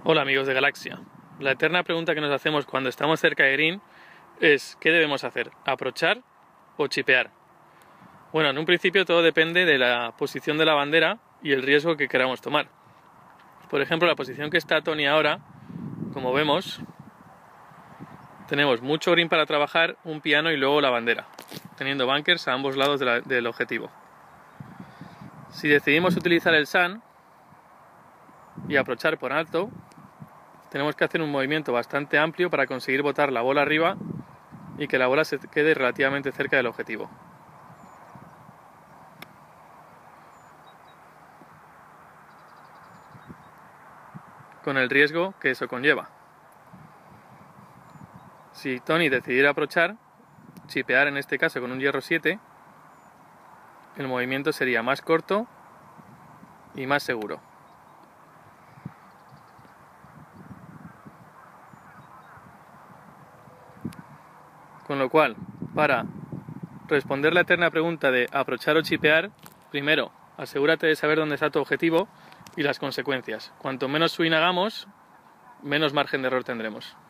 Hola amigos de Galaxia. La eterna pregunta que nos hacemos cuando estamos cerca de green es ¿qué debemos hacer? ¿Aprochar o chipear? Bueno, en un principio todo depende de la posición de la bandera y el riesgo que queramos tomar. Por ejemplo, la posición que está Tony ahora, como vemos, tenemos mucho green para trabajar, un piano y luego la bandera, teniendo bunkers a ambos lados del objetivo. Si decidimos utilizar el sun y aprochar por alto, tenemos que hacer un movimiento bastante amplio para conseguir botar la bola arriba y que la bola se quede relativamente cerca del objetivo. Con el riesgo que eso conlleva. Si Tony decidiera aprochar, chipear en este caso con un hierro 7, el movimiento sería más corto y más seguro. Con lo cual, para responder la eterna pregunta de aprochar o chipear, primero, asegúrate de saber dónde está tu objetivo y las consecuencias. Cuanto menos swing hagamos, menos margen de error tendremos.